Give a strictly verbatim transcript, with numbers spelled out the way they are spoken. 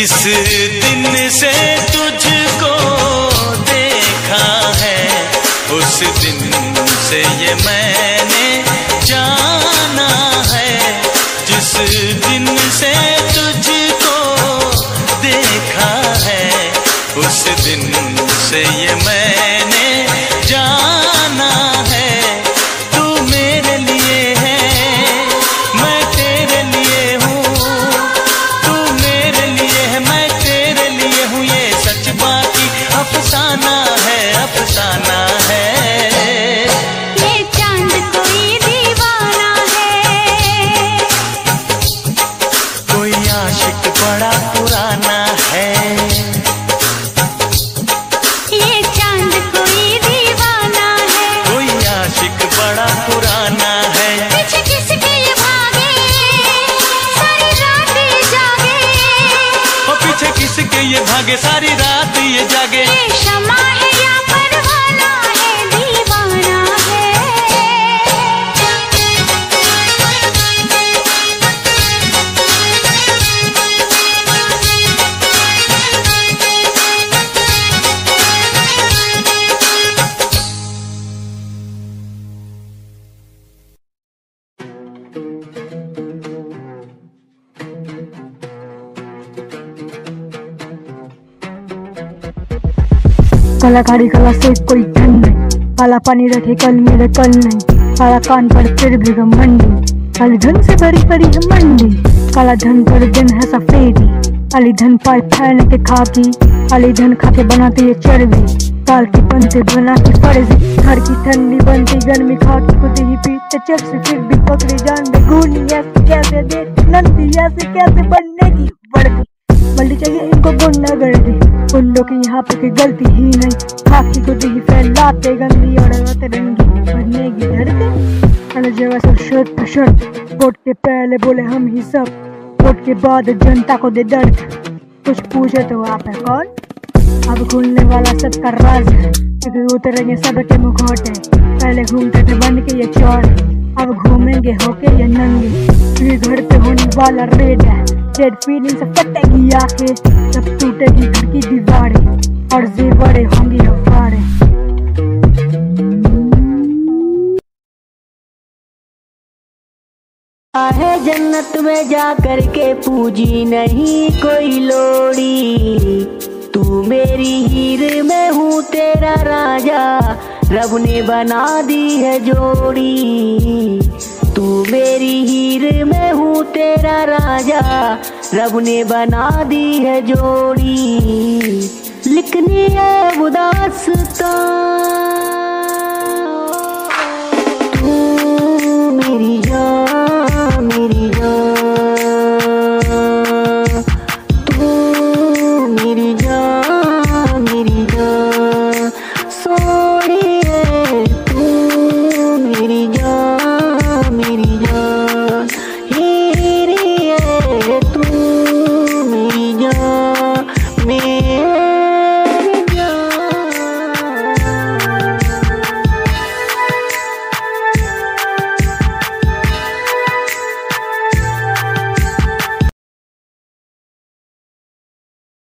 जिस दिन से तुझको देखा है उस दिन से ये मैंने जाना है। जिस दिन से तुझको देखा है उस दिन से ये मैंने जाना है। तू मेरे लिए है मैं तेरे लिए हूँ, तू मेरे लिए है मैं तेरे लिए हूँ। ये सच बाकी अफसाना है, अफसाना है। ये चांद कोई दीवाना है, कोई आशिक बड़ा पुराना है। ये चांद कोई दीवाना है, कोई आशिक बड़ा पुराना है। पीछे किसके ये भागे सारी रात ये जागे, और पीछे किसके ये भागे सारी रात ये जागे। ये शमा है या परवाना है, दीवाना है। काला गाड़ी काला से कोई धन नहीं, काला पानी रखे कल मेरे कल नहीं, काला कान पर फिर भी घमंडी, काली धन से भरी भरी है मंडी। काला धन पर दिन है सफेदी, काली धन पाए फैल के खाकी, काली धन खा के बनाते ये चर्बी, काल की बनते बना की फर्जी। घर की ठंडी बनती गर्मी खा के खुद ही पीते चल से फिर भी पकड़ी जान दे गोली। ऐसे कैसे दे नंदी, ऐसे कैसे बनने की बढ़ती बल्टी चाहिए इनको गुंडा कर दे। उन लोग की यहाँ पे गलती ही नहीं, खाकी को ही फैलाते गंदी और रंगी बनने की धरती। हर जगह सब शर्ट पर शर्ट, वोट के पहले बोले हम ही सब, वोट के बाद जनता को दे दर्द। कुछ पूछे तो आप है कौन? अब खुलने वाला सबका राज है, क्योंकि उतरेंगे सबके मुखौटे। पहले घूमते थे बन के ये चौड़े, अब घूमेंगे होके ये नंगे। क्योंकि घर पे होने वाला रेड है, डेड फीलिंग से फटेगी आंखें, जब टूटेगी घर की दीवारें और जेवरे होंगी अफवारें। आहे जन्नत में जा कर के पूजी नहीं कोई लोड़ी, तू मेरी हीर में हूँ तेरा राजा, रब ने बना दी है जोड़ी। तू मेरी हीर में हूँ तेरा राजा, रब ने बना दी है जोड़ी। लिखनी है वो दास्तां